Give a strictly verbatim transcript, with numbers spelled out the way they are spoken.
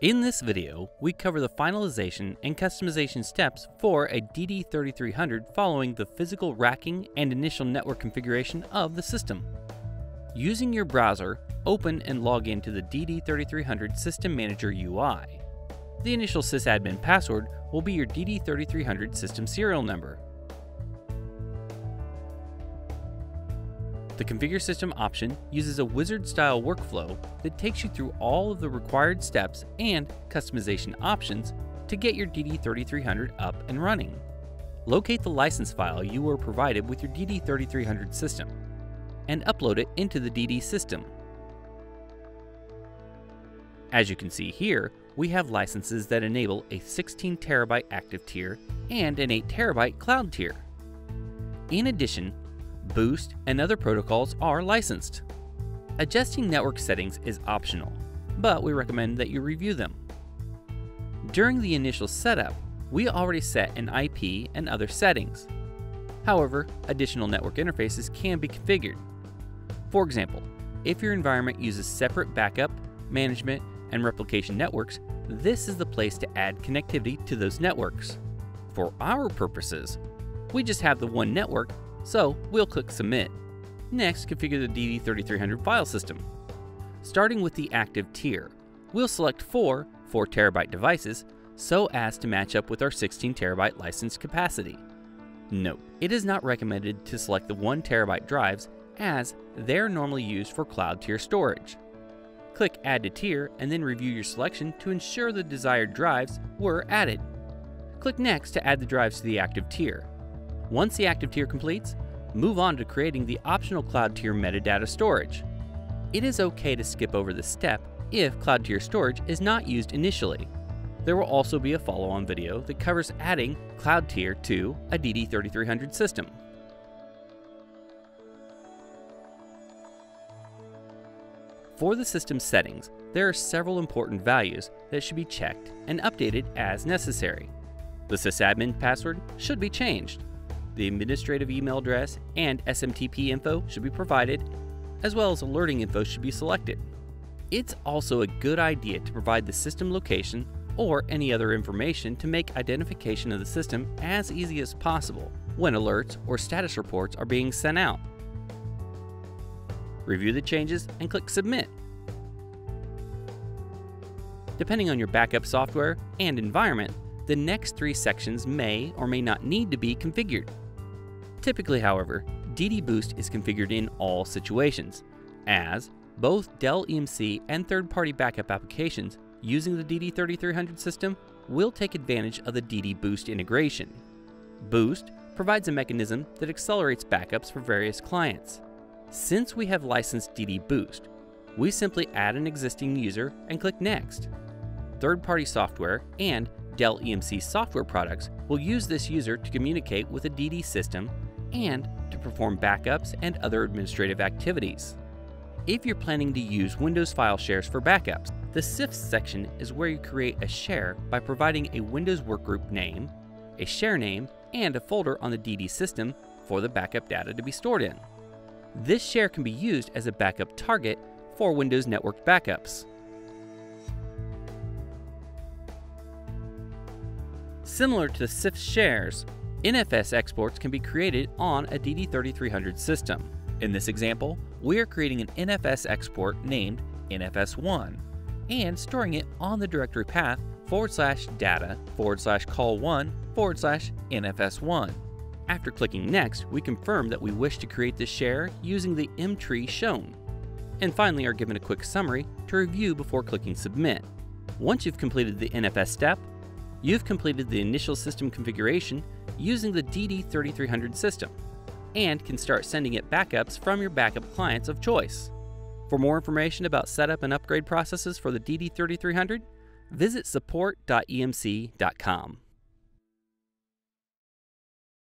In this video, we cover the finalization and customization steps for a D D thirty-three hundred following the physical racking and initial network configuration of the system. Using your browser, open and log into the D D thirty-three hundred System Manager U I. The initial sysadmin password will be your D D thirty-three hundred system serial number. The Configure System option uses a wizard-style workflow that takes you through all of the required steps and customization options to get your D D thirty-three hundred up and running. Locate the license file you were provided with your D D thirty-three hundred system and upload it into the D D system. As you can see here, we have licenses that enable a sixteen terabyte active tier and an eight terabyte cloud tier. In addition, Boost and other protocols are licensed. Adjusting network settings is optional, but we recommend that you review them. During the initial setup, we already set an I P and other settings. However, additional network interfaces can be configured. For example, if your environment uses separate backup, management, and replication networks, this is the place to add connectivity to those networks. For our purposes, we just have the one network, so we'll click Submit. Next, configure the D D thirty-three hundred file system. Starting with the active tier, we'll select four four terabyte devices so as to match up with our sixteen terabyte license capacity. Note, it is not recommended to select the one terabyte drives as they're normally used for cloud tier storage. Click Add to Tier and then review your selection to ensure the desired drives were added. Click Next to add the drives to the active tier. Once the active tier completes, move on to creating the optional cloud tier metadata storage. It is okay to skip over this step if cloud tier storage is not used initially. There will also be a follow-on video that covers adding cloud tier to a D D thirty-three hundred system. For the system settings, there are several important values that should be checked and updated as necessary. The sysadmin password should be changed. The administrative email address and S M T P info should be provided, as well as alerting info should be selected. It's also a good idea to provide the system location or any other information to make identification of the system as easy as possible when alerts or status reports are being sent out. Review the changes and click Submit. Depending on your backup software and environment, the next three sections may or may not need to be configured. Typically, however, D D Boost is configured in all situations, as both Dell E M C and third-party backup applications using the D D thirty-three hundred system will take advantage of the D D Boost integration. Boost provides a mechanism that accelerates backups for various clients. Since we have licensed D D Boost, we simply add an existing user and click Next. Third-party software and Dell E M C software products will use this user to communicate with a D D system and to perform backups and other administrative activities. If you're planning to use Windows file shares for backups, the S I F section is where you create a share by providing a Windows workgroup name, a share name, and a folder on the D D system for the backup data to be stored in. This share can be used as a backup target for Windows networked backups. Similar to S I F shares, N F S exports can be created on a D D thirty-three hundred system. In this example, we are creating an N F S export named N F S one and storing it on the directory path forward slash data forward slash call one forward slash N F S one. After clicking Next, we confirm that we wish to create this share using the M tree shown. And finally are given a quick summary to review before clicking Submit. Once you've completed the N F S step, you've completed the initial system configuration using the D D thirty-three hundred system and can start sending it backups from your backup clients of choice. For more information about setup and upgrade processes for the D D thirty-three hundred, visit support dot E M C dot com.